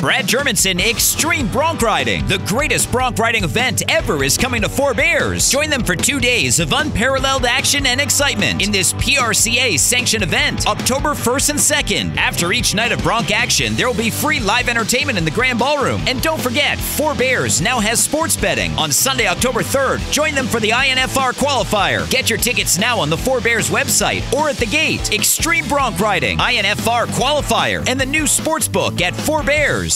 Brad Germanson Extreme Bronc Riding. The greatest bronc riding event ever is coming to Four Bears. Join them for 2 days of unparalleled action and excitement in this PRCA sanctioned event, October 1st and 2nd. After each night of bronc action, there will be free live entertainment in the Grand Ballroom. And don't forget, Four Bears now has sports betting. On Sunday, October 3rd, join them for the INFR qualifier. Get your tickets now on the Four Bears website or at the gate. Extreme Bronc Riding, INFR qualifier, and the new sports book at Four Bears.